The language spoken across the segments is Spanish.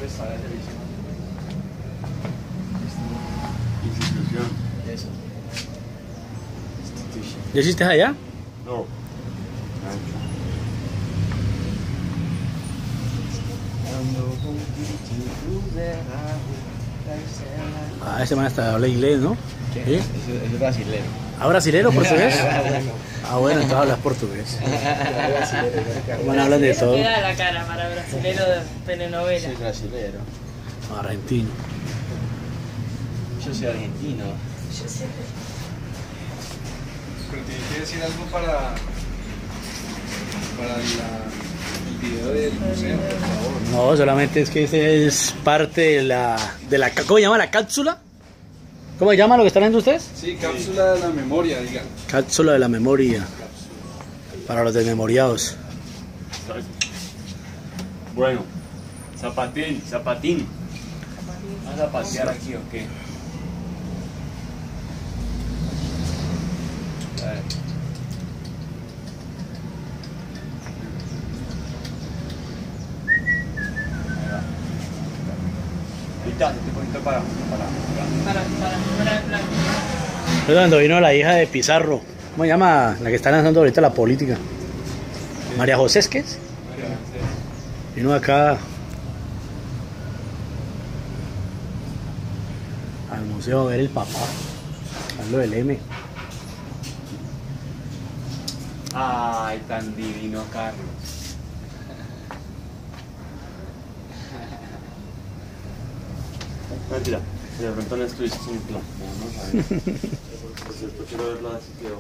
prestar el servicio. Institución. Eso. Institution. ¿Ya hiciste allá? No. Ah, ese man hasta habla inglés, ¿no? ¿Qué? ¿Sí? Eso es brasilero. ¿Ah, brasilero, portugués? Ah, bueno, entonces hablas portugués. Bueno, hablan de todo. Queda la cara para brasilero de telenovela. Soy brasilero. Argentino. Yo soy argentino. Pero tiene que decir algo para el video del museo, por favor. No, solamente es que ese es parte de la ¿cómo se llama la cápsula? ¿Cómo se llama lo que están viendo ustedes? Sí, cápsula de la memoria, digan. Cápsula de la memoria. Para los desmemoriados. Bueno, zapatín. ¿Vas a pasear aquí o qué? A ver. Ahí va. Ahorita, te poquito para. Es cuando vino la hija de Pizarro. ¿Cómo se llama? La que está lanzando ahorita la política. María José, ¿es qué es? Vino acá al museo a ver el papá. A lo del M. Ay, tan divino, Carlos. Mentira. De pronto no estuviste sin plan. Vamos a ver. Por cierto, quiero verlo así quedó.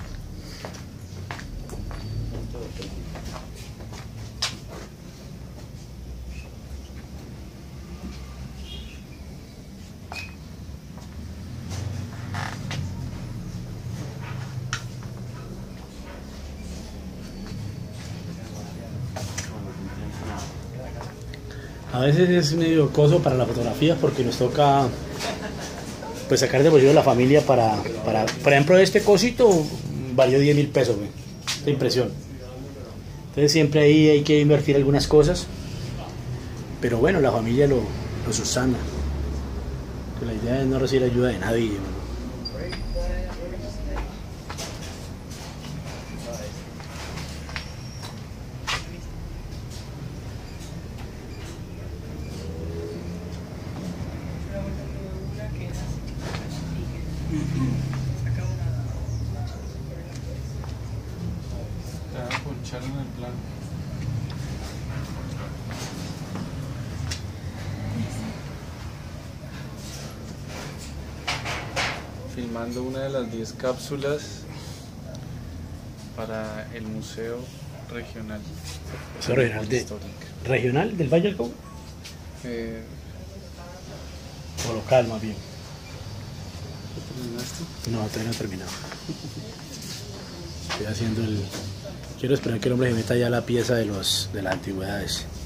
A veces es medio coso para las fotografías porque nos toca pues sacar de bolsillo de la familia para por ejemplo, este cosito valió 10.000 pesos, güey, esta impresión. Entonces siempre ahí hay que invertir algunas cosas, pero bueno, la familia lo subsana. La idea es no recibir ayuda de nadie, güey. Te van a ponchar en el plan. Filmando una de las 10 cápsulas para el Museo Regional. Museo Regional Histórico. ¿Regional del Valle del Cauca? O local más bien. ¿Terminaste? No, todavía no he terminado. Estoy haciendo el... Quiero esperar que el hombre se meta ya la pieza de las antigüedades.